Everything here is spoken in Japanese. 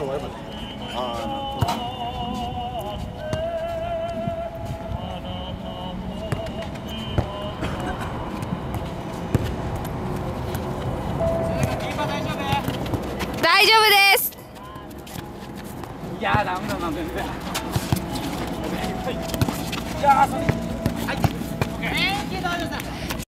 終わるまで。あ大丈夫です。 いやー、ダメだな、全然。いやー、それ。はい。オッケー。